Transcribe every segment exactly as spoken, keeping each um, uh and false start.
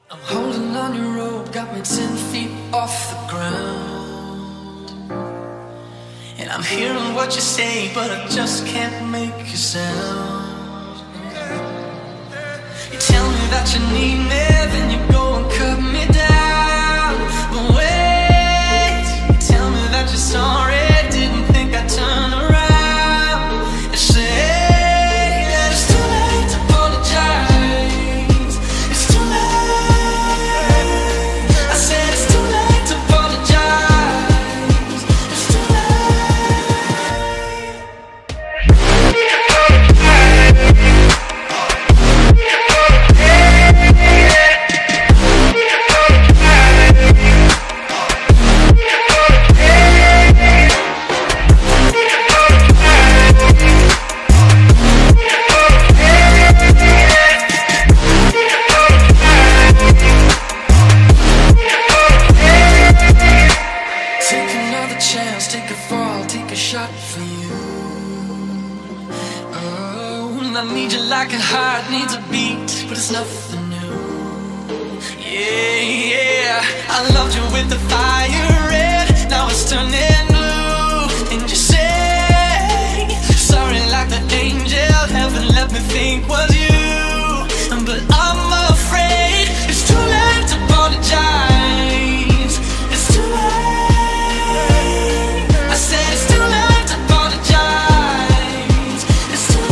I'm holding on your rope, got me ten feet off the ground. And I'm hearing what you say, but I just can't make a sound. You tell me that you need me, then you go and cut me down. But wait, you tell me that you're sorry, didn't think I'd turn around and say that it's too late to apologize. It's too late. I said it's too late to apologize. It's too take a fall, take a shot for you. Oh, and I need you like a heart needs a beat, but it's nothing new. Yeah, yeah, I loved you with the fire red, now it's turning blue. And you say sorry like the angel heaven let me think was you. But I'm afraid it's too late to apologize. It's too late. I said it's too late to apologize. It's too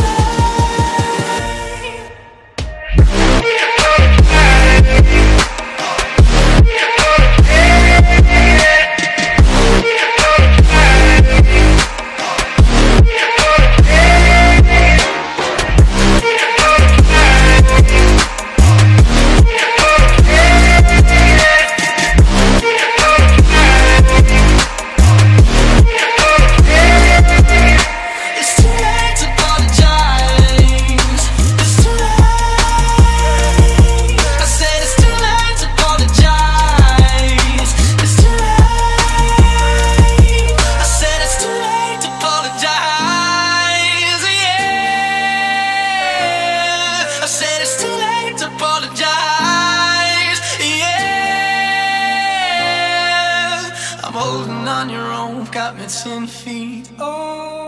holding on your own, got me ten feet. Oh.